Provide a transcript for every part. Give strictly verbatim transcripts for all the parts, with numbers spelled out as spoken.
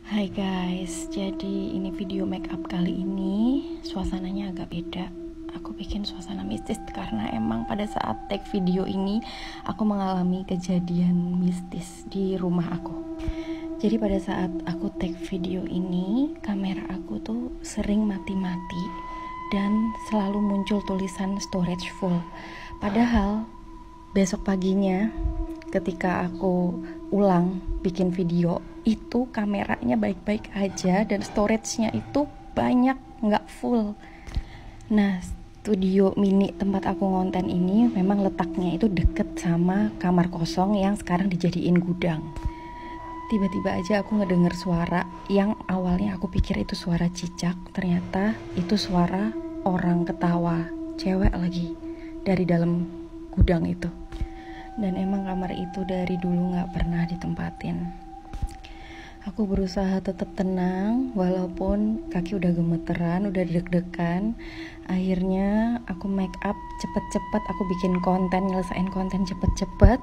Hai guys, jadi ini video make up kali ini suasananya agak beda. Aku bikin suasana mistis karena emang pada saat take video ini aku mengalami kejadian mistis di rumah aku. Jadi pada saat aku take video ini, kamera aku tuh sering mati-mati dan selalu muncul tulisan storage full. Padahal besok paginya ketika aku ulang bikin video itu kameranya baik-baik aja dan storage-nya itu banyak, nggak full. Nah, studio mini tempat aku ngonten ini memang letaknya itu deket sama kamar kosong yang sekarang dijadiin gudang. Tiba-tiba aja aku ngedenger suara yang awalnya aku pikir itu suara cicak, ternyata itu suara orang ketawa, cewek lagi, dari dalam gudang itu. Dan emang kamar itu dari dulu gak pernah ditempatin. Aku berusaha tetap tenang walaupun kaki udah gemeteran, udah deg-degan. Akhirnya aku make up cepet-cepet, aku bikin konten, nyelesain konten cepet-cepet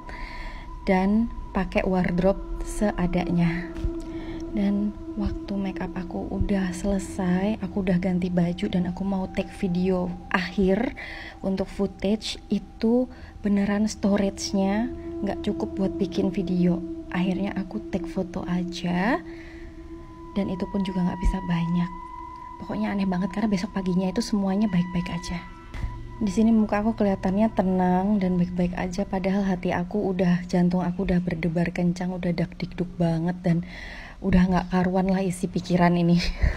dan pakai wardrobe seadanya. Dan waktu make up aku udah selesai, aku udah ganti baju dan aku mau take video akhir untuk footage, itu beneran storage-nya nggak cukup buat bikin video. Akhirnya aku take foto aja dan itu pun juga nggak bisa banyak. Pokoknya aneh banget karena besok paginya itu semuanya baik-baik aja. Di sini muka aku kelihatannya tenang dan baik-baik aja, padahal hati aku udah, jantung aku udah berdebar kencang, udah dak-dikduk banget dan udah nggak karuan lah isi pikiran ini.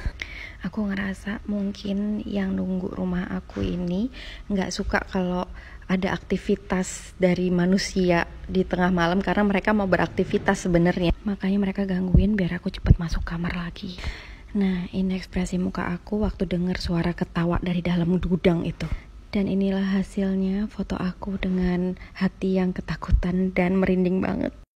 Aku ngerasa mungkin yang nunggu rumah aku ini nggak suka kalau ada aktivitas dari manusia di tengah malam karena mereka mau beraktivitas sebenarnya. Makanya mereka gangguin biar aku cepat masuk kamar lagi. Nah, ini ekspresi muka aku waktu dengar suara ketawa dari dalam gudang itu. Dan inilah hasilnya foto aku dengan hati yang ketakutan dan merinding banget.